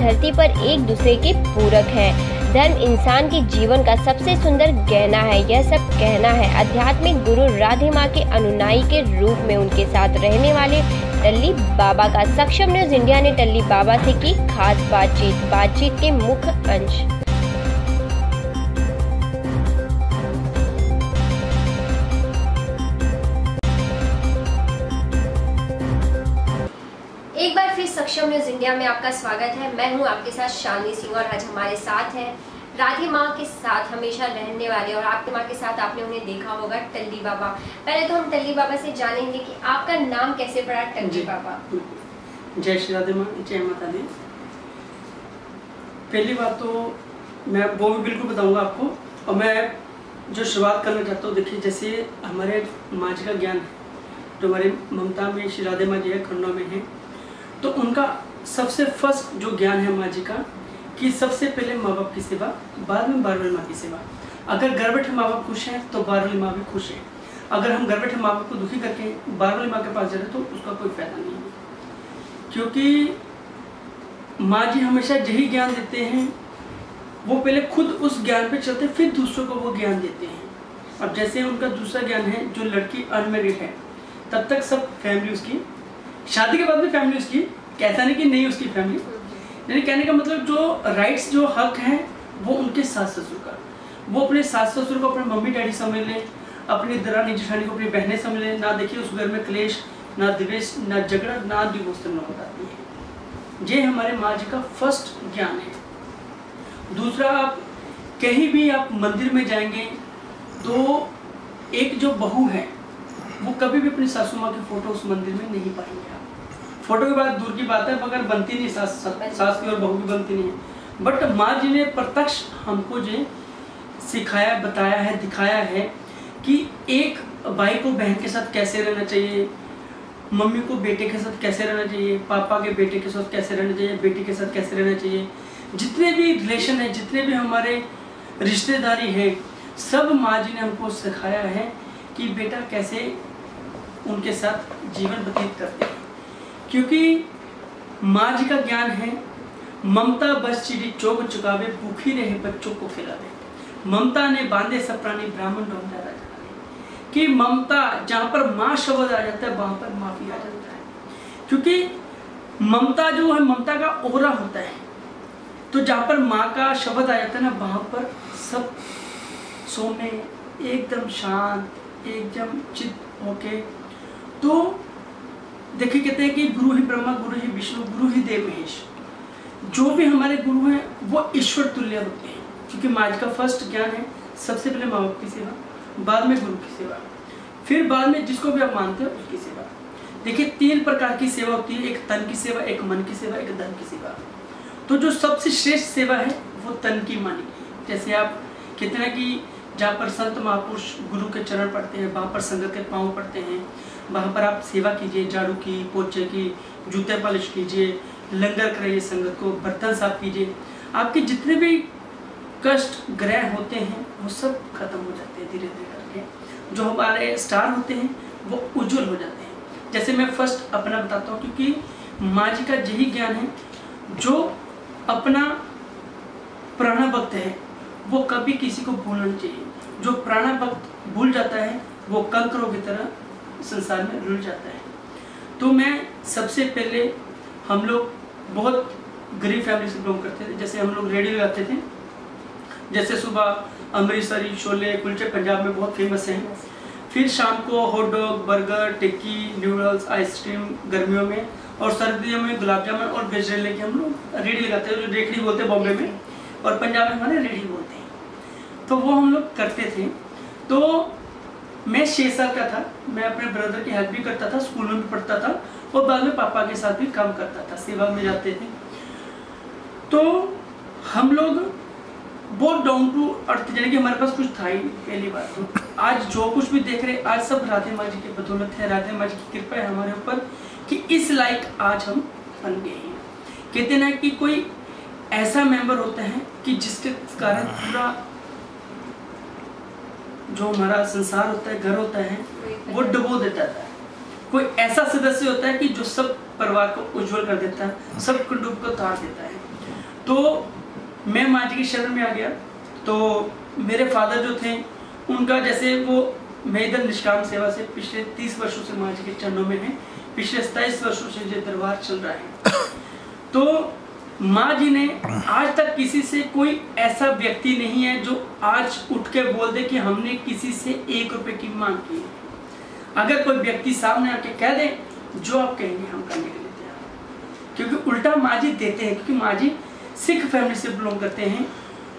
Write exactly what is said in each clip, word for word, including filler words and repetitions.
धरती पर एक दूसरे के पूरक हैं। धर्म इंसान के जीवन का सबसे सुंदर गहना है। यह सब कहना है आध्यात्मिक गुरु राधे माँ के अनुयायी के रूप में उनके साथ रहने वाले टल्ली बाबा का। सक्षम न्यूज इंडिया ने टल्ली बाबा से की खास बातचीत। बातचीत के मुख्य अंश। एक बार फिर सक्षम न्यूज इंडिया में आपका स्वागत है। मैं हूं आपके साथ शालिनी सिंह और आज हमारे साथ हैं राधे माँ के साथ हमेशा रहने वाले और आपके माँ के साथ आपने उन्हें देखा होगा टल्ली बाबा। पहले तो हम टल्ली बाबा से जानेंगे कि आपका नाम कैसे पड़ा टल्ली बाबा। जय श्री राधे माँ, जय माता दी। पहली बात तो मैं वो भी बिल्कुल बताऊंगा आपको, और मैं जो शुरुआत करना चाहता हूँ, देखिए जैसे हमारे माँ जी का ज्ञान है, जो हमारे ममता में श्री राधे माँ जी है, खन्ना में है, तो उनका सबसे फर्स्ट जो ज्ञान है माँ जी का कि सबसे पहले माँ बाप की सेवा, बाद में बारहवीं माँ की सेवा। अगर घर बैठे माँ बाप खुश हैं तो बारहवीं माँ भी खुश है। अगर हम घर बैठे माँ बाप को दुखी करके बारहवीं माँ के पास जा रहे तो उसका कोई फायदा नहीं है, क्योंकि माँ जी हमेशा यही ज्ञान देते हैं। वो पहले खुद उस ज्ञान पे चलते फिर दूसरों को वो ज्ञान देते हैं। अब जैसे उनका दूसरा ज्ञान है, जो लड़की अनमेरिड है तब तक सब फैमिली उसकी, शादी के बाद भी फैमिली उसकी, कहता नहीं कि नहीं उसकी फैमिली, यानी कहने का मतलब जो राइट्स जो हक हैं वो उनके सास ससुर का। वो अपने सास ससुर को अपने मम्मी डैडी समझ ले, अपनी दरानी जेठानी को अपनी बहनें समझ ले। ना देखिए उस घर में क्लेश, ना द्वेष, ना झगड़ा, ना डिवोर्स न बताती है। ये हमारे माँ जी का फर्स्ट ज्ञान है। दूसरा, आप कहीं भी आप मंदिर में जाएंगे तो एक जो बहू है वो कभी भी अपनी सासू माँ की फोटो उस मंदिर में नहीं पाएंगे। आप फोटो की बात दूर की बात है, मगर बनती नहीं, सास सास की और बहू की बनती नहीं है। बट माँ जी ने प्रत्यक्ष हमको जो सिखाया, बताया है, दिखाया है कि एक भाई को बहन के साथ कैसे रहना चाहिए, मम्मी को बेटे के साथ कैसे रहना चाहिए, पापा के बेटे के साथ कैसे रहना चाहिए, बेटी के साथ कैसे रहना चाहिए। जितने भी रिलेशन है, जितने भी हमारे रिश्तेदारी है, सब माँ जी ने हमको सिखाया है कि बेटा कैसे उनके साथ जीवन व्यतीत करते हैं। क्योंकि माँ जी का ज्ञान है, ममता बस चिड़ी चोग चुकावे, भूखी रहे बच्चों को खिलावे। ममता ने बांधे सब प्राणी, ब्राह्मण ढूंढा राजा। कि ममता जहाँ पर माँ शब्द आ जाता है वहाँ पर माफी आ जाता है। क्योंकि ममता जो है, ममता का ओरा होता है, तो जहाँ पर माँ का शब्द आ जाता है ना, वहाँ पर सब सौम्य, एकदम शांत, एकदम चित्त होके। तो देखिए कहते हैं कि गुरु ही ब्रह्मा, गुरु ही विष्णु, गुरु ही देव महेश। जो भी हमारे गुरु हैं वो ईश्वर तुल्य होते हैं। क्योंकि माँ जी का फर्स्ट ज्ञान है, सबसे पहले माँ बाप की सेवा, बाद में गुरु की सेवा, फिर बाद में जिसको भी आप मानते हो उसकी सेवा। देखिए तीन प्रकार की सेवा होती है, एक तन की सेवा, एक मन की सेवा, एक धन की सेवा। तो जो सबसे श्रेष्ठ सेवा है वो तन की मानी। जैसे आप कहते हैं कि जहाँ पर संत महापुरुष गुरु के चरण पड़ते हैं, वहाँ पर संगत के पाँव पड़ते हैं, वहाँ पर आप सेवा कीजिए, झाड़ू की, पोछे की, जूते पॉलिश कीजिए, लंगर कराइए, संगत को बर्तन साफ कीजिए। आपके जितने भी कष्ट ग्रह होते हैं वो सब खत्म हो जाते हैं धीरे धीरे करके। जो हमारे स्टार होते हैं वो उज्जवल हो जाते हैं। जैसे मैं फर्स्ट अपना बताता हूँ, क्योंकि माँ जी का यही ज्ञान है, जो अपना पुराना वक्त है वो कभी किसी को भूलना नहीं चाहिए। जो पुराना वक्त भूल जाता है वो कंकरों की तरह संसार में रुल जाता है। तो मैं सबसे पहले, हम लोग बहुत गरीब फैमिली से बिलोंग करते थे। जैसे हम लोग रेडी लगाते थे, जैसे सुबह अमृतसरी छोले कुलचे पंजाब में बहुत फेमस हैं, फिर शाम को hot dog, burger, tikki, noodles, ice cream गर्मियों में, और सर्दियों में गुलाब जामुन और वेज लेके हम लोग रेडी लगाते हैं, जो रेखड़ी बोलते हैं बॉम्बे में, और पंजाब में हमारे रेडी बोलते हैं। तो वो हम लोग करते थे। तो मैं छः साल का था, मैं अपने ब्रदर की हेल्प भी करता था, स्कूल में भी पढ़ता था, और बाद में पापा के साथ भी काम करता था, सेवा में जाते थे। तो हम लोग बहुत डाउन टू अर्थ, यानी कि हमारे पास कुछ था ही पहली बार। तो आज जो कुछ भी देख रहे, आज सब राधे माँ जी की बदौलत है, राधे माँ जी की कृपा है हमारे ऊपर कि इस लायक आज हम बन गए हैं। कहते ना कि कोई ऐसा मेंबर होता है कि जिसके कारण पूरा जो हमारा संसार होता है, घर होता है, वो डुबो देता है। कोई ऐसा सदस्य होता है कि जो सब परिवार को उज्जवल कर देता है, सब कुटुंब को तार देता है। तो मैं माँ जी के शरण में आ गया। तो मेरे फादर जो थे उनका जैसे वो, मैं इधर निष्काम सेवा से पिछले तीस वर्षों से माँ जी के चरणों में है, पिछले सताईस वर्षों से ये दरबार चल रहा है। तो माँ जी ने आज तक किसी से, कोई ऐसा व्यक्ति नहीं है जो आज उठ के बोल दे कि हमने किसी से एक रुपए की मांग की है। अगर कोई व्यक्ति सामने आके कह दे जो आप कहेंगे हम करने के लिए तैयार, क्योंकि उल्टा माँ जी देते हैं। क्योंकि माँ जी सिख फैमिली से बिलोंग करते हैं,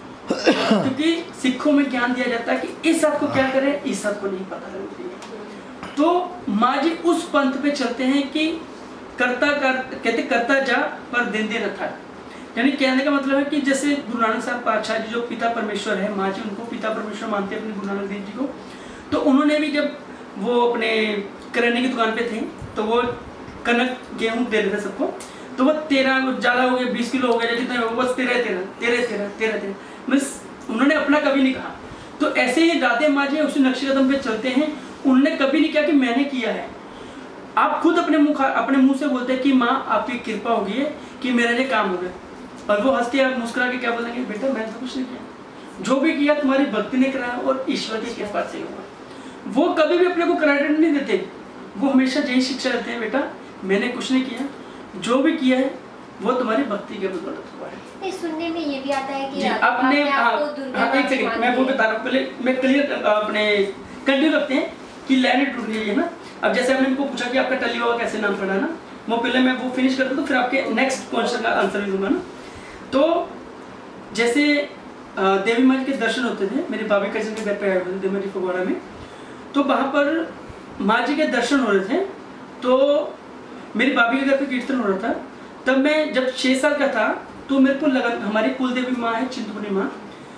क्योंकि सिखों में ज्ञान दिया जाता है कि इस हाथ को क्या करें, इस हाथ को नहीं पता लगती है। तो माँ जी उस पंथ पे चलते हैं कि करता कर कहते करता जा पर दिन दिन था। यानी कहने का मतलब है कि जैसे गुरु नानक साहब पातशाह जी जो पिता परमेश्वर है, माँ जी उनको पिता परमेश्वर मानते हैं अपने गुरु नानक देव जी को। तो उन्होंने भी जब वो अपने किराने की दुकान पे थे तो वो कनक गेहूँ दे रहे थे सबको, तो वो तेरह ज्यादा हो गया, बीस किलो हो गया, कितना हो बस तेरह तेरह तेरह तेरह तेरह तेरह बस, उन्होंने अपना कभी नहीं कहा। तो ऐसे ही राधे माँ जी उसी नक्शे कदम पे चलते हैं, उन्होंने कभी नहीं किया कि मैंने किया है। आप खुद अपने मुंह अपने मुंह से बोलते हैं कि माँ आपकी कृपा होगी है कि मेरा ये काम हो गया, और वो हंसते आप मुस्कुरा के क्या बोलेंगे, बेटा मैंने तो कुछ नहीं किया, जो भी किया तुम्हारी भक्ति ने कराया और ईश्वर की कृपा से हुआ। वो कभी भी अपने को क्रेडिट नहीं देते, वो हमेशा यही शिक्षा देते हैं, बेटा मैंने कुछ नहीं किया, जो भी किया है वो तुम्हारी भक्ति के बदौलत हुआ है। सुनने में ये भी आता है कि आपने एक सेकंड मैं वो बता रहा हूँ, पहले मैं क्लियर अपने कंटिन्यू रखते हैं कि लाइन टूट गई है ना। अब जैसे हमने इनको पूछा कि आपका टली बाबा कैसे नाम पड़ा ना, वो पहले मैं वो फिनिश करता हूँ, फिर आपके नेक्स्ट क्वेश्चन का आंसर भी दूंगा ना। तो जैसे देवी माँ के दर्शन होते थे, मेरे भाभी कजन के घर पे आए हुए थे देवी फगवाड़ा में, तो वहाँ पर माँ जी के दर्शन हो रहे थे। तो मेरी भाभी के घर पे कीर्तन हो रहा था, तब मैं जब छः साल का था तो मेरे को लगा, हमारी कुल देवी माँ है चिंतपूर्णी माँ,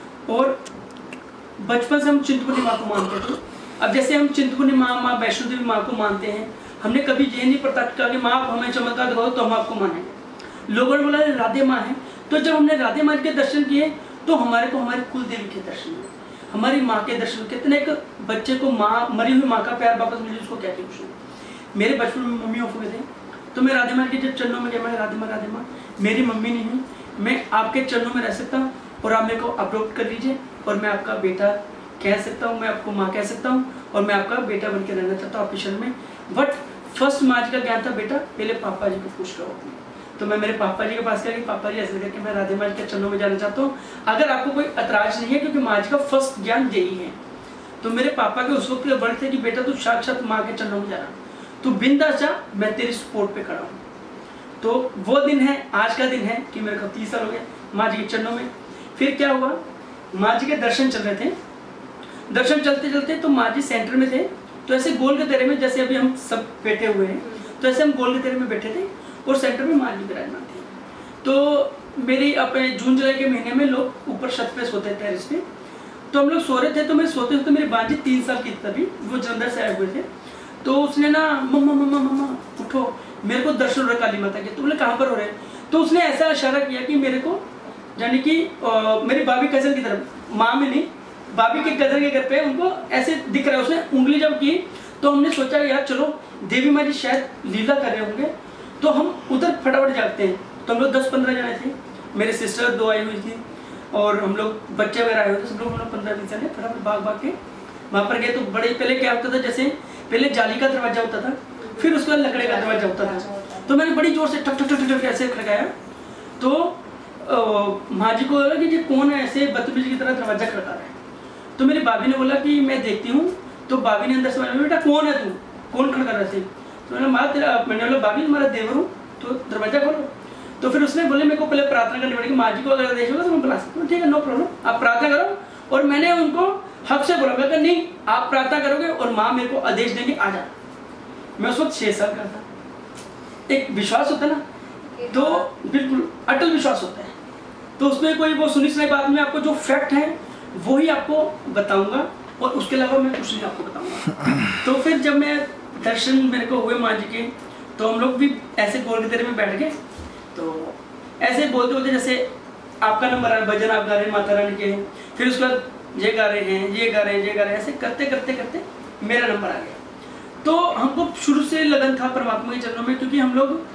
और बचपन से हम चिंतपूर्णी माँ को मानते थे। अब जैसे हम चिंतपूर्णी माँ, माँ वैष्णो देवी माँ को मानते हैं, हमने कभी ये नहीं प्रकट किया कि माँ आप हमें चमत्कार दिखाओ तो हम आपको मानेंगे। लोगों ने बोला राधे माँ है, तो जब हमने राधे माँ के दर्शन किए तो हमारे को हमारी कुल देवी के दर्शन हुए, हमारी माँ के दर्शन। कितने एक बच्चे को माँ, मरी हुई माँ का प्यार वापस मिले, उसको क्या खुश है। मेरे बचपन में मम्मी ऑफ हुए थे, तो मैं राधे माँ के जब चरणों में गया, मैं राधे माँ राधे माँ मेरी मम्मी नहीं हुई, मैं आपके चरणों में रह सकता हूँ और आप मेरे को अडॉप्ट कर लीजिए और मैं आपका बेटा कह सकता हूँ, मैं आपको माँ कह सकता हूँ और मैं आपका बेटा बन के रहना चाहता हूँ आपके शरण में। बट फर्स्ट माँ जी का ज्ञान था, बेटा पहले पापा जी को पूछ करो। तो मैं मेरे पापा जी के पास गया कि पापा जी ऐसे करके मैं राधे माँ जी के चरणों में जाना चाहता हूँ, अगर आपको कोई ऐतराज नहीं है, क्योंकि माँ जी का फर्स्ट ज्ञान यही है। तो मेरे पापा के उस वक्त बड़े थे कि बेटा तू साक्षात माँ के चरणों में जाना, तू बिंदास जा, मैं तेरी सपोर्ट पे खड़ा हूँ। तो वो दिन है, आज का दिन है कि मेरे को तीस साल हो गए माँ जी के चरणों में। फिर क्या हुआ, माँ जी के दर्शन चल रहे थे, दर्शन चलते चलते तो माँ जी सेंटर में थे, तो ऐसे गोल के तेरे में जैसे अभी हम सब बैठे हुए हैं, तो ऐसे हम गोल के तेरे में बैठे थे और सेंटर में माँ जी विराजमान थे। तो मेरी अपने जून जुलाई के महीने में लोग ऊपर छत पे सोते थे, टेरेस पे, तो हम लोग सो रहे थे। तो मैं सोते सोते मेरी बाजी तीन साल की तभी, वो जलंधर से आए हुए थे, तो उसने ना मम्मा मम्मा मम्मा उठो, मेरे को दर्शन हो रहा काली माता के। तो बोले कहाँ पर हो रहे हैं, तो उसने ऐसा इशारा किया कि मेरे को, यानी कि मेरी भाभी कजन की तरफ, माँ में नहीं भाभी के कजन के घर पे उनको ऐसे दिख रहा है। उसने उंगली जब की तो हमने सोचा यार चलो देवी माँ जी शायद लीला कर रहे होंगे, तो हम उधर फटाफट जाते हैं। तो हम लोग दस पंद्रह जने थे, मेरे सिस्टर दो आई हुई थी और हम लोग बच्चे वगैरह आए हुए थे, सब लोग पंद्रह बीस जने फटाफट भाग भाग के वहाँ पर गए। तो बड़े पहले क्या होता था, जैसे पहले जाली का दरवाजा होता था, फिर उसके बाद लकड़े का दरवाजा होता था। तो मैंने बड़ी जोर से ठक ठक ठक ठक ऐसे खड़काया, तो माँ जी को बोला कि ये कौन है ऐसे बदतमीजी की तरह दरवाजा खड़का रहा है। तो मेरी भाभी ने बोला कि मैं देखती हूँ। तो भाभी ने अंदर से बोला बेटा कौन है तू, कौन खड़का रहा है। तो मैंने माँ तेरा, मैंने बोला भाभी तुम्हारा देवर हूँ, तो दरवाजा खोलो। तो फिर उसने बोले मेरे को पहले प्रार्थना करनी पड़ेगी, माँ जी को अगर आदेश होगा तो मैं बुला सकता हूँ। ठीक है नो प्रॉब्लम, आप प्रार्थना करो। और मैंने उनको हक से बोला, मैं नहीं आप प्रार्थना करोगे और माँ मेरे को आदेश देंगे आ जा। मैं उस वक्त छह साल का था। एक विश्वास होता है ना, तो बिल्कुल अटल विश्वास होता है, तो उसमें कोई वो सुनी सुनाई बात में आपको जो फैक्ट है वो ही आपको बताऊंगा और उसके अलावा मैं कुछ नहीं आपको बताऊंगा। तो फिर जब मैं दर्शन मेरे को हुए माँ जी के, तो हम लोग भी ऐसे गोल के तेरे में बैठ गए। तो ऐसे बोलते बोलते जैसे आपका नंबर आया, भजन आप गा रहे हैं माता रानी के, फिर उसके बाद ये गा रहे हैं ये गा रहे हैं ये गा रहे हैं, ऐसे करते करते करते मेरा नंबर आ गया। तो हमको शुरू से लगन था परमात्मा के चरणों में, क्योंकि हम लोग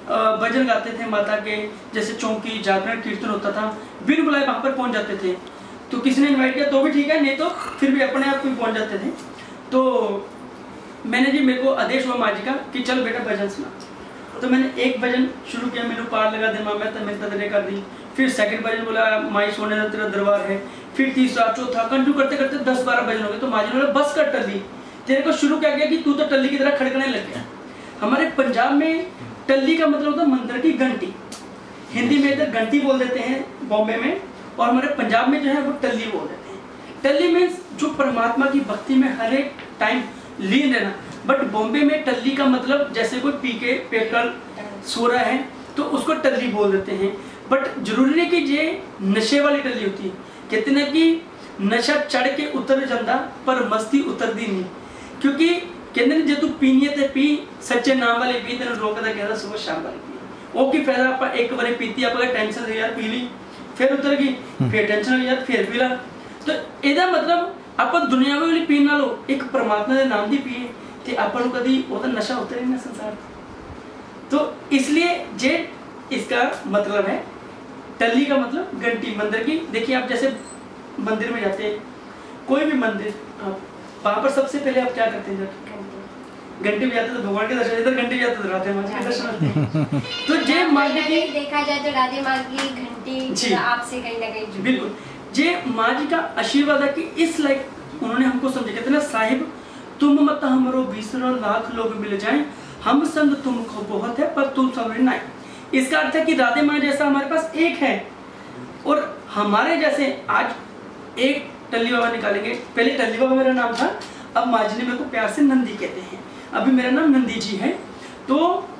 भजन गाते थे माता के, जैसे चौकी जागरण कीर्तन होता था, बिन बुलाए वहाँ पर पहुँच जाते थे। तो किसी ने इनवाइट किया तो भी ठीक है, नहीं तो फिर भी अपने आप भी पहुँच जाते थे। तो मैंने जी, मेरे को आदेश हुआ माँ जी का कि चल बेटा भजन सुना। तो मैंने एक भजन शुरू किया, मैंने पार लगा दे माँ मैं तमें तदरे कर दी। फिर सेकंड भजन बोला माई सोने का तेरा दरबार है। फिर तीसरा, चौथा, कंटिन्यू करते करते दस बारह भजन हो गए। तो माँ जी ने बोला बस कर टल्ली, तेरे को शुरू क्या किया कि तू तो टल्ली की तरह खड़कने लग गया। हमारे पंजाब में टल्ली का मतलब होता है मंदिर की घंटी। हिंदी में इधर घंटी बोल देते हैं बॉम्बे में, और हमारे पंजाब में जो है वो टल्ली बोल देते हैं। टल्ली मीन्स जो परमात्मा की भक्ति में हर एक टाइम लीन रहना। बट बॉम्बे में टल्ली का मतलब जैसे कोई पी के पेट कर सो रहा है तो उसको टल्ली बोल देते हैं। बट जरूरी नहीं कि ये नशे वाली टल्ली होती है। कहते ना कि नशा चढ़ के उतर जाता पर मस्ती उतरती नहीं, क्योंकि कहते ना जो तू पीनी है पी, सच्चे नाम वाले पी, तेन रोकता कहता सुबह शाम वाले पी। ओके फायदा आप एक बार पीती, आप टेंशन यार पी ली, फिर उतर गई, फिर टेंशन हो यार फिर पी ला। तो ਇਹਦਾ मतलब आप दुनिया वाली पीन ना लो, एक परमात्मा के नाम दी पिए तो अपन कभी वो नशा उतरे ना संसार। तो इसलिए जे इसका मतलब है टल्ली का मतलब घंटी मंदिर की। देखिए आप जैसे मंदिर में जाते हैं, कोई भी मंदिर, आप वहां पर सबसे पहले आप क्या करते हैं? घंटी बजाते तो भगवान के दर्शन, इधर घंटी बजाते तो राधे माँ के दर्शन। तो जे माँ की देखा जाए तो राधे माँ की घंटी आपसे कहीं ना कहीं बिल्कुल जे माँ जी का आशीर्वाद है कि इस लाइक उन्होंने हमको समझा। कहते ना साहिब तुम मत हमरो बीसरो लाख लोग मिल जाएं, हम संग तुमको बहुत है पर तुम समझ ना। इसका अर्थ है कि राधे माँ जैसा हमारे पास एक है, और हमारे जैसे आज एक टल्ली बाबा निकालेंगे। पहले टल्ली बाबा मेरा नाम था, अब माँ जी ने मेरे को प्यार से नंदी कहते हैं। अभी मेरा नाम नंदी जी है। तो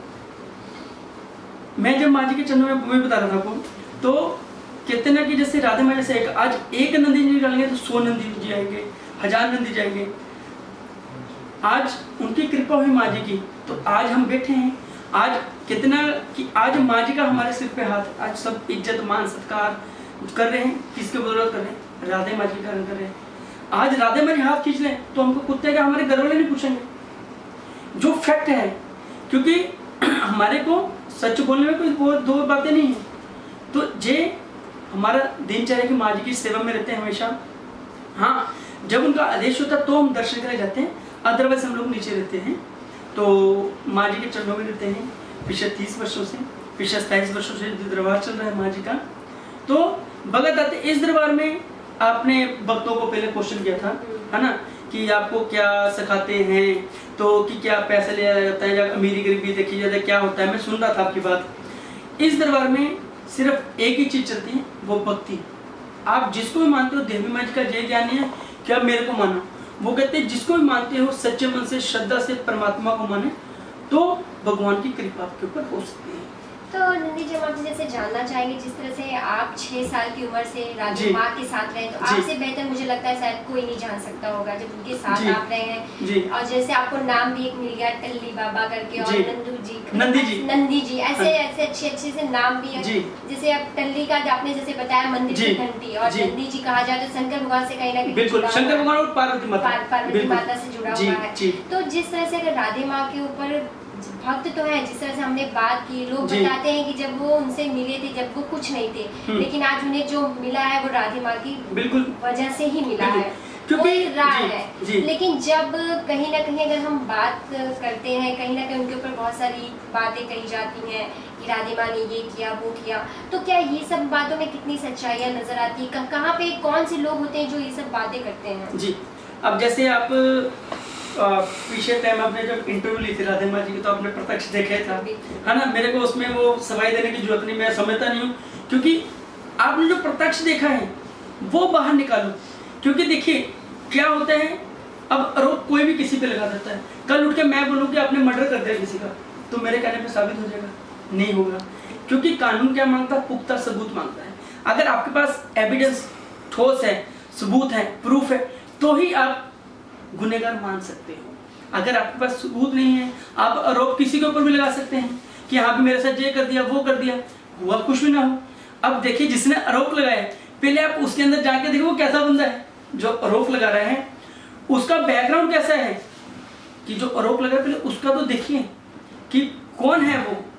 मैं जब माँ जी के चरणों में मैं बता रहा था आपको, तो कहते ना कि जैसे राधे माँ जैसे एक आज एक नंदी जी निकालेंगे तो सौ नंदी जी आएंगे, हजार नंदी जाएंगे। आज उनकी कृपा हुई माँ जी की, तो आज हम बैठे हैं। आज कितना कि आज माँ जी का हमारे सिर पे हाथ, आज सब इज्जत मान सत्कार कर रहे हैं। किसके बदौलत कर रहे हैं? राधे माँ जी का कर रहे हैं। आज राधे माँ जी हाथ खींच लें तो हमको कुत्ते का हमारे घर वाले नहीं पूछेंगे, जो फैक्ट है। क्योंकि हमारे को सच बोलने में कोई दो बातें नहीं है। तो जे हमारा दिनचर्या की माँ जी की सेवा में रहते हैं हमेशा। हाँ, जब उनका आदेश होता तो हम दर्शन करने जाते हैं, अदरवाइज हम लोग नीचे रहते हैं। तो माँ जी के चरणों में रहते हैं पिछले तीस वर्षों से, पिछले सताईस वर्षों से जो दरबार चल रहा है माँ जी का। तो भगत आते इस दरबार में आपने भक्तों को पहले क्वेश्चन किया था, है ना, कि आपको क्या सिखाते हैं, तो कि क्या पैसा लिया जाता है या अमीरी गरीबी देखी जाती है, क्या होता है। मैं सुन रहा था आपकी बात। इस दरबार में सिर्फ एक ही चीज चलती है, वो भक्ति। आप जिसको भी मानते हो, देवी माँ जी का जय ज्ञानी है क्या मेरे को मानो। वो कहते हैं जिसको भी मानते हो सच्चे मन से श्रद्धा से परमात्मा को माने तो भगवान की कृपा आपके ऊपर हो सकती है। तो नंदी जी, हम आपसे जैसे जानना चाहेंगे, जिस तरह से आप छह साल की उम्र से राधे माँ के साथ रहे, तो आपसे बेहतर मुझे लगता है शायद कोई नहीं जान सकता होगा जब उनके साथ आप रहे हैं। और जैसे आपको नाम भी एक मिल गया टल्ली बाबा करके, और नंदू जी, नंदी जी, नंदी जी, ऐसे ऐसे अच्छे अच्छे से नाम भी है। जैसे अब टल्ली का आपने जैसे बताया मंदिर की घंटी, और नंदी जी कहा जाए तो शंकर भगवान से कहीं ना कहीं शंकर भगवान और पार्वती माता पार्वती माता से जुड़ा हुआ है। तो जिस तरह से अगर राधे माँ के ऊपर भक्त तो है, जिस तरह से हमने बात की, लोग बताते हैं कि जब वो उनसे मिले थे जब वो कुछ नहीं थे, लेकिन आज उन्हें जो मिला है वो राधे माँ की बिल्कुल वजह से ही मिला है, क्योंकि राह है। लेकिन जब कहीं ना कहीं अगर हम बात करते हैं, कहीं ना कहीं उनके ऊपर बहुत सारी बातें कही जाती हैं कि राधे माँ ने ये किया वो किया, तो क्या ये सब बातों में कितनी सच्चाइयाँ नजर आती है? कहाँ पे कौन से लोग होते हैं जो ये सब बातें करते हैं? जी, अब जैसे आप पिछले टाइम आपने जब इंटरव्यू ली थी राधे माँ जी की, तो आपने प्रत्यक्ष देखा था, है ना। मेरे को उसमें वो सफाई देने की जरूरत नहीं, मैं समझता नहीं हूँ, क्योंकि आपने जो प्रत्यक्ष देखा है वो बाहर निकालो। क्योंकि देखिए क्या होता है, अब आरोप कोई भी किसी पे लगा देता है। कल उठ के मैं बोलूँ कि आपने मर्डर कर दिया किसी का, तो मेरे कहने पे साबित हो जाएगा? नहीं होगा, क्योंकि कानून क्या मांगता है? पुख्ता सबूत मांगता है। अगर आपके पास एविडेंस ठोस है, सबूत है, प्रूफ है, तो ही आप गुनहगार मान सकते हो। अगर आपके पास सबूत नहीं है, आप आरोप किसी के ऊपर भी लगा सकते हैं कि हाँ भी मेरे साथ ये कर दिया वो कर दिया, हुआ कुछ भी ना हो। अब देखिए जिसने आरोप लगाया, पहले आप उसके अंदर जाके देखो वो कैसा बंदा है जो आरोप लगा रहा है, उसका बैकग्राउंड कैसा है। कि जो आरोप लगा पहले उसका तो देखिए कि कौन है वो,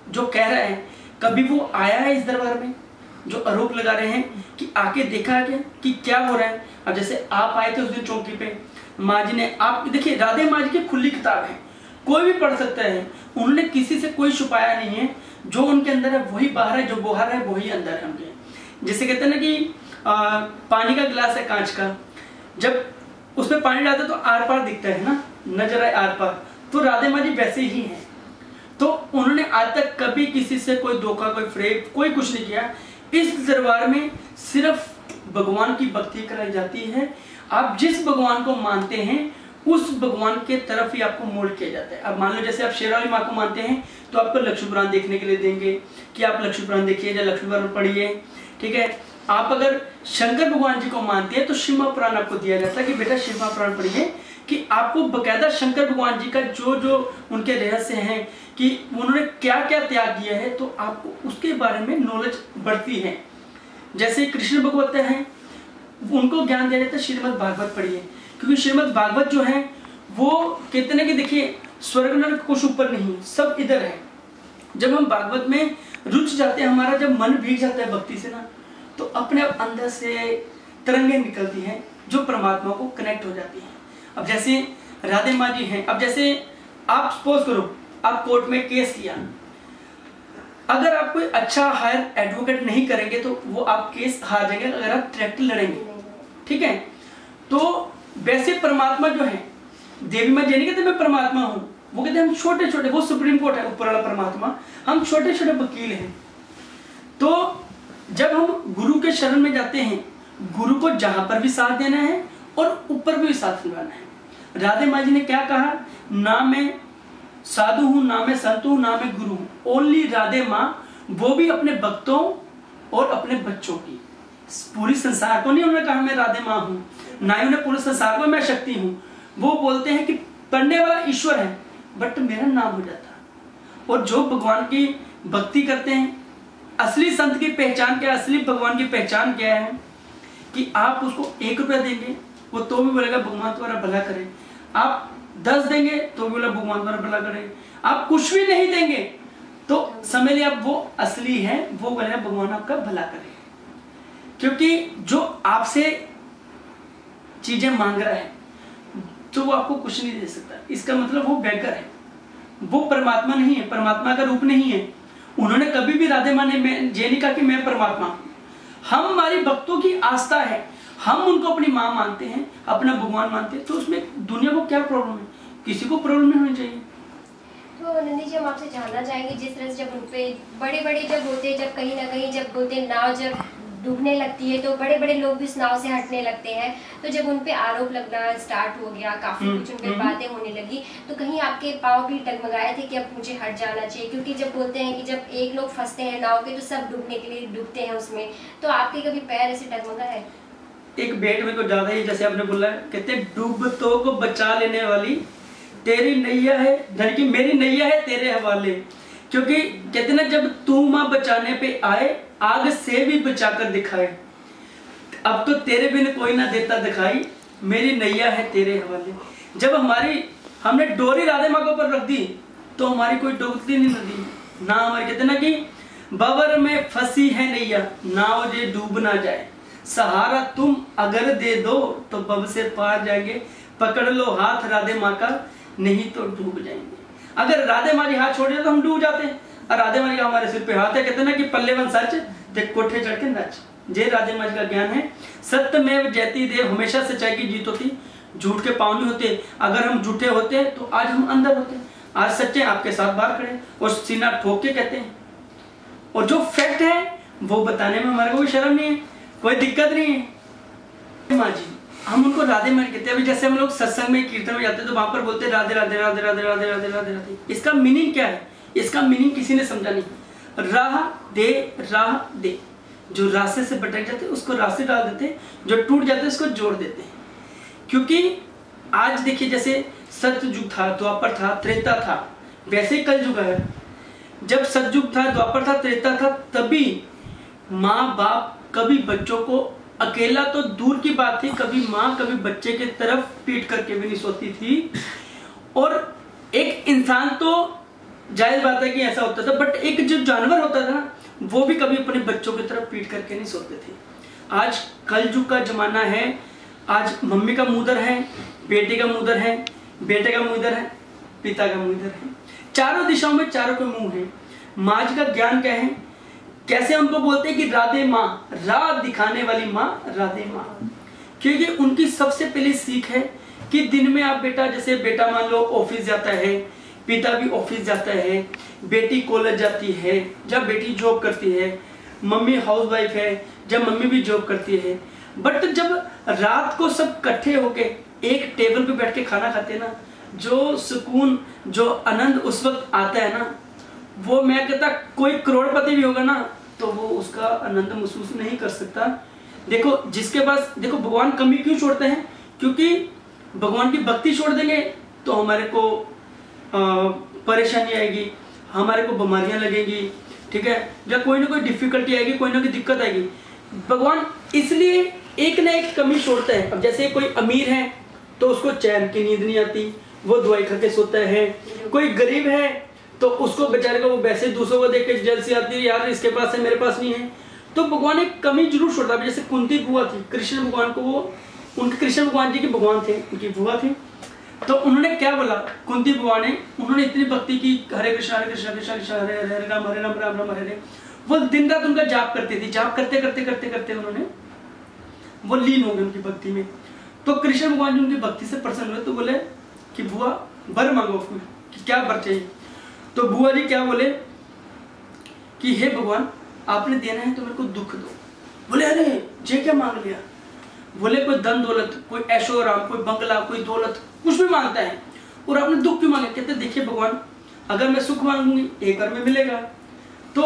जो कह रहा है, कभी वो आया है इस दरबार में? जो आरोप लगा रहे हैं कि आके देखा क्या कि क्या हो रहा है। अब जैसे आप आए थे उस दिन चौकी पे, माँ जी ने, आप देखिए राधे माँ जी की खुली किताब है, कोई भी पढ़ सकता है, उन्होंने किसी से कोई छुपाया नहीं है। जो उनके अंदर है वही बाहर है, जो बाहर है वही अंदर है उनके। जैसे कहते हैं ना कि आ, पानी का गिलास है कांच का, जब उसमें पानी डालते तो आर पार दिखता है ना, नजर आए आर पार, तो राधे माँ जी वैसे ही हैं। तो उन्होंने आज तक कभी किसी से कोई धोखा, कोई फ्रेब, कोई कुछ नहीं किया। इस दरबार में सिर्फ भगवान की भक्ति कराई जाती है। आप जिस भगवान को मानते हैं उस भगवान के तरफ ही आपको मोल्ड किया जाता है। अब मान लो जैसे आप शेरावाली माँ को मानते हैं तो आपको लक्ष्मी पुराण देखने के लिए देंगे कि आप लक्ष्मी पुराण देखिए या लक्ष्मी पुराण पढ़िए, ठीक है। आप अगर शंकर भगवान जी को मानते हैं तो शिव पुराण आपको दिया जाता है कि बेटा शिव पुराण पढ़िए, कि आपको बकायदा शंकर भगवान जी का जो जो उनके रहस्य हैं कि उन्होंने क्या क्या त्याग किया है, तो आपको उसके बारे में नॉलेज बढ़ती है। जैसे कृष्ण भगवत हैं, उनको ज्ञान दिया जाता है श्रीमद् भागवत पढ़िए, क्योंकि श्रीमद् भागवत जो है वो कहते हैं कि देखिए स्वर्ग नरक कुछ ऊपर नहीं, सब इधर है। जब हम भागवत में रुच जाते हैं, हमारा जब मन भीग जाता है भक्ति से ना, तो अपने आप अंदर से तरंगें निकलती हैं जो परमात्मा को कनेक्ट हो जाती हैं। अब जैसे राधे माँ जी हैं, अब जैसे आप सपोज करो आप कोर्ट में केस किया, अगर आप कोई अच्छा हायर एडवोकेट नहीं करेंगे तो वो आप केस हार जाएंगे अगर आप डायरेक्ट लड़ेंगे, ठीक है। तो वैसे परमात्मा जो है, देवी माँ जी नहीं कहते मैं परमात्मा हूँ, वो कहते हैं हम छोटे छोटे, वो सुप्रीम कोर्ट है ऊपर वाला परमात्मा, हम छोटे छोटे वकील हैं। तो जब हम गुरु के शरण में जाते हैं, गुरु को जहां पर भी साथ देना है और ऊपर भी साथ निभाना है। राधे माँ जी ने क्या कहा, ना मैं साधु हूं, ना मैं संत हूं, ना मैं गुरु हूं, ओनली राधे माँ, वो भी अपने भक्तों और अपने बच्चों की, पूरी संसार को नहीं उन्होंने कहा मैं राधे माँ हूं, ना ही उन्हें पूरे संसार को मैं शक्ति हूं। वो बोलते हैं कि पढ़ने वाला ईश्वर है बट मेरा नाम हो जाता। और जो भगवान की भक्ति करते हैं, असली संत की पहचान क्या है, असली भगवान की पहचान क्या है कि आप उसको एक रुपया देंगे वो तो भी बोलेगा भगवान तुम्हारा भला करे, आप दस देंगे तो भी बोला भगवान तुम्हारा भला करे, आप कुछ भी नहीं देंगे तो समझ लिया आप वो असली है, वो बोलेगा भगवान आपका भला करे। क्योंकि जो आपसे चीजें मांग रहा है तो वो आपको कुछ नहीं दे सकता, इसका मतलब वो बेगर है, वो परमात्मा नहीं है, परमात्मा का रूप नहीं है। उन्होंने कभी भी राधे माँ ने ये नहीं कहा कि मैं परमात्मा हूं। हम हमारी भक्तों की आस्था है, हम उनको अपनी माँ मानते हैं, अपना भगवान मानते हैं, तो उसमें दुनिया को क्या प्रॉब्लम है, किसी को प्रॉब्लम नहीं होनी चाहिए। तो नंदी जी हम आपसे जानना चाहेंगे, जिस तरह से जब उनपे बड़े बड़े जब होते हैं, जब कहीं ना कहीं जब बोलते हैं नाव जब डूबने लगती है तो बड़े बड़े लोग भी उस नाव से हटने लगते हैं, तो जब उनपे आरोप लगना स्टार्ट हो गया, काफी कुछ उनपे बातें होने लगी, तो कहीं आपके पाँव भी डगमगाए थे कि अब मुझे हट जाना चाहिए? क्योंकि जब बोलते हैं कि जब एक लोग फंसते हैं नाव के तो सब डूबने के लिए डूबते हैं उसमें, तो आपके कभी पैर ऐसे डगमगा है? एक बेट में को ज्यादा ही, जैसे आपने बोला, कहते डूबतों को बचा लेने वाली तेरी नैया है, धन की मेरी नैया है तेरे हवाले। क्योंकि कहते ना जब तू माँ बचाने पे आए, आग से भी बचाकर दिखाए, अब तो तेरे बिन कोई ना देता दिखाई, मेरी नैया है तेरे हवाले। जब हमारी हमने डोरी राधे माँ के ऊपर रख दी तो हमारी कोई डूबती नहीं नदी ना, हमारे कहते ना कि बवर में फंसी है नैया, नाव जे डूब ना जाए, सहारा तुम अगर दे दो तो बब से पार जाएंगे, पकड़ लो हाथ राधे माँ का नहीं तो डूब जाएंगे। अगर राधे माँ जी हाथ छोड़ दे तो हम डूब जाते हैं, और राधे माँ जी का हमारे सिर पे हाथ है, कहते ना कि पल्ले बन सच देख कोठे चढ़ के नच, जे राधे माँ जी का ज्ञान है। सत्य में जयती देव, हमेशा सच्चाई की जीत होती, झूठ के पाँव नहीं होते। अगर हम झूठे होते तो आज हम अंदर होते, आज सच्चे आपके साथ बाहर खड़े और सीना ठोक के कहते हैं, और जो फैक्ट है वो बताने में हमारे को कोई शर्म नहीं है, कोई दिक्कत नहीं है। माँ जी हम उनको राधे माँ कहते हैं। अभी जैसे हम लोग सत्संग में कीर्तन में जाते हैं तो वहां पर बोलते हैं राधे राधे राधे राधे राधे राधे राधे राधे। इसका मीनिंग क्या है? इसका मीनिंग किसी ने समझा नहीं। राह दे राह दे, जो रास्ते से भटक जाते हैं उसको रास्ते डाल देते हैं, जो टूट जाते हैं उसको जोड़ देते हैं। क्योंकि आज देखिए जैसे सतयुग था, द्वापर था, त्रेता था, वैसे कल युग है। जब सतयुग था, द्वापर था, त्रेता था, तभी माँ बाप कभी बच्चों को, अकेला तो दूर की बात थी, कभी माँ कभी बच्चे के तरफ पीट करके भी नहीं सोती थी। और एक इंसान तो जायज बात है कि ऐसा होता था, बट एक जो जानवर होता था ना, वो भी कभी अपने बच्चों की तरफ पीट करके नहीं सोते थे। आज कलयुग का जमाना है, आज मम्मी का मुंह इधर है, बेटे का मुंह इधर है, बेटे का मुंह इधर है, पिता का मुंह इधर है, चारों दिशाओं में चारों के मुंह है। माँ जी का ज्ञान क्या है, कैसे हमको बोलते हैं कि राधे माँ, राह दिखाने वाली माँ राधे माँ, क्योंकि उनकी सबसे पहली सीख है कि दिन में आप बेटा, जैसे बेटा मान लो ऑफिस जाता है, पिता भी ऑफिस जाता है, बेटी कॉलेज जाती है, जब बेटी जॉब करती है, मम्मी हाउसवाइफ है, जब मम्मी भी जॉब करती है, बट जब रात को सब इकट्ठे होके एक टेबल पे बैठ के खाना खाते हैं ना, जो सुकून, जो आनंद उस वक्त आता है ना, वो मैं कहता कोई करोड़पति भी होगा ना तो वो उसका आनंद महसूस नहीं कर सकता। देखो जिसके पास, देखो भगवान कमी क्यों छोड़ते हैं, क्योंकि भगवान की भक्ति छोड़ देंगे तो हमारे को आ, परेशानी आएगी, हमारे को बीमारियां लगेंगी, ठीक है, या कोई ना कोई डिफिकल्टी आएगी, कोई ना कोई दिक्कत आएगी। भगवान इसलिए एक ना एक कमी छोड़ता है। अब जैसे कोई अमीर है तो उसको चैन की नींद नहीं आती, वो दवाई खा के सोता है। कोई गरीब है तो उसको बेचारे को वो वैसे दूसरों को देख के जलसी आती है, यार इसके पास है मेरे पास नहीं है। तो भगवान एक कमी जरूर छोड़ता है। जैसे कुंती बुआ थी, कृष्ण भगवान को वो, उनके कृष्ण भगवान जी के भगवान थे, उनकी बुआ थी, तो उन्होंने क्या बोला कुंती बुआ ने, उन्होंने इतनी भक्ति की, हरे कृष्ण हरे कृष्ण कृष्ण कृष्ण हरे हरे हरे राम हरे राम राम राम हरे हरे, वो दिन रात उनका जाप करती थी। जाप करते करते करते करते उन्होंने वो लीन हो गए उनकी भक्ति में। तो कृष्ण भगवान जी उनकी भक्ति से प्रसन्न हुए, तो बोले कि बुआ वर मांगो कि क्या वर चाहिए। तो बुआ जी क्या बोले कि हे भगवान आपने देना है तो मेरे को दुख दो। बोले अरे ये क्या मांग लिया। बोले कोई धन दौलत, कोई ऐशो आराम, कोई बंगला, कोई दौलत, कुछ भी मांगता है, और आपने दुख क्यों मांगे। कहते देखिए भगवान, अगर मैं सुख मांगूंगी एक बार में मिलेगा, तो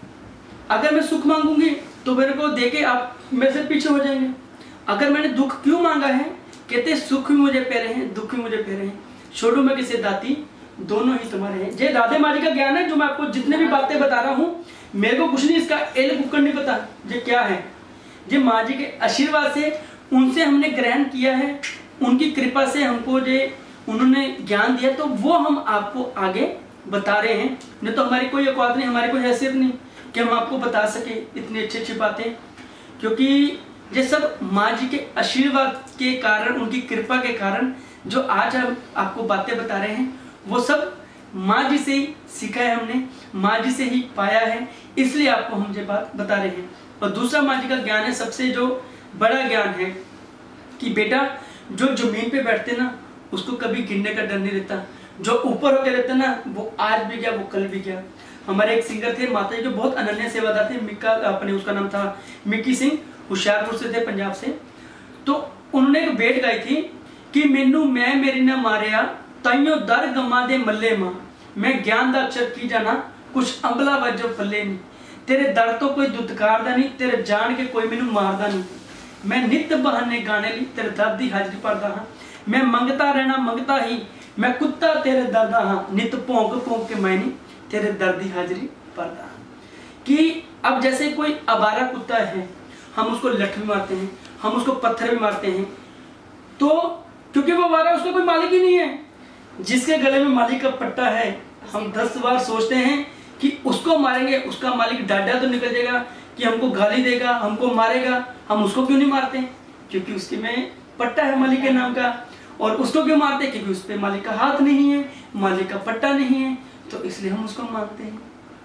अगर मैं सुख मांगूंगी तो मेरे को देके आप मेरे से पीछे हो जाएंगे। अगर मैंने दुख क्यों मांगा है, कहते सुख भी मुझे प्यारे हैं, दुख भी मुझे प्यारे हैं, छोड़ो मैं किसे दाती, दोनों ही तुम्हारे हैं। ये राधे माँ जी का ज्ञान है, जो मैं आपको जितने भी बातें बता रहा हूँ, मेरे को कुछ नहीं इसका एल बुक्कड़ नहीं पता ये क्या है। ये माँ जी के आशीर्वाद से, उनसे हमने ग्रहण किया है, उनकी कृपा से हमको जो उन्होंने ज्ञान दिया, तो वो हम आपको आगे बता रहे हैं। नहीं तो हमारी कोई औकात नहीं, हमारी कोई हैसियत नहीं कि हम आपको बता सके इतनी अच्छी अच्छी बातें, क्योंकि ये सब माँ जी के आशीर्वाद के कारण, उनकी कृपा के कारण जो आज हम आपको बातें बता रहे हैं, वो सब माँ जी से ही सीखा है हमने, माँ जी से ही पाया है, इसलिए आपको हम ये बात बता रहे हैं। और दूसरा माँ जी का ज्ञान है, सबसे जो बड़ा ज्ञान है कि बेटा जो जमीन पे बैठते ना उसको कभी गिरने का डर नहीं रहता, जो ऊपर होकर रहता ना वो आज भी गया, वो कल भी गया। हमारे एक सिंगर थे माता जी जो बहुत अनन्य सेवादार थे, मिक्का अपने उसका नाम था मिक्की सिंह, होशियारपुर से थे, पंजाब से। तो उन्होंने एक बेट गाई थी कि मैनू मैं मेरी ना मारिया ताइयों दर गमा दे मल्ले मां, मैं ज्ञान दा अक्षर की जाना कुछ अंबला वजो फले नहीं, तेरे दर तो कोई दुदकारदा नहीं, तेरे जान के कोई मैनू मारदा नहीं, मैं नित बहाने गाने ली तेरे दर्द दी हाजरी भरदा हां, मैं मंगता रहना मंगता ही, मैं कुत्ता तेरे दर्दा हां, नित भौंक भौंक के मैं नहीं तेरे दर्द दी हाजरी भरदा हां। कि अब जैसे कोई आवारा कुत्ता है, हम उसको लठ भी मारते हैं, हम उसको पत्थर भी मारते हैं, तो क्योंकि वो आवारा, उसका कोई मालिक ही नहीं है। जिसके गले में मालिक का पट्टा है, हम दस बार सोचते हैं कि उसको मारेंगे, उसका मालिक डांडा तो निकल जाएगा कि हमको गाली देगा, हमको मारेगा, हम उसको क्यों नहीं मारते, क्योंकि उसके में पट्टा है मालिक के नाम का। और उसको क्यों मारते, क्योंकि उस पर मालिक का हाथ नहीं है, मालिक का पट्टा नहीं है, तो इसलिए हम उसको मारते हैं।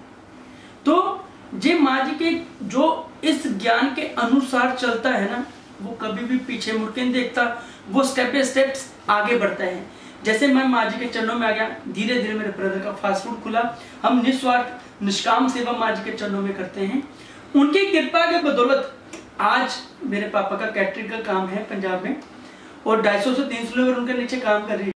तो ये माँ जी के जो इस ज्ञान के अनुसार चलता है ना, वो कभी भी पीछे मुड़ के नहीं देखता, वो स्टेप बाय स्टेप आगे बढ़ता है। जैसे मैं माँ जी के चरणों में आ गया, धीरे धीरे मेरे ब्रदर का फास्ट फूड खुला, हम निस्वार्थ निष्काम सेवा माँ जी के चरणों में करते हैं। उनकी कृपा के बदौलत आज मेरे पापा का कैटरिंग का काम है पंजाब में, और ढाई सौ से तीन सौ लोग उनके नीचे काम कर रहे हैं।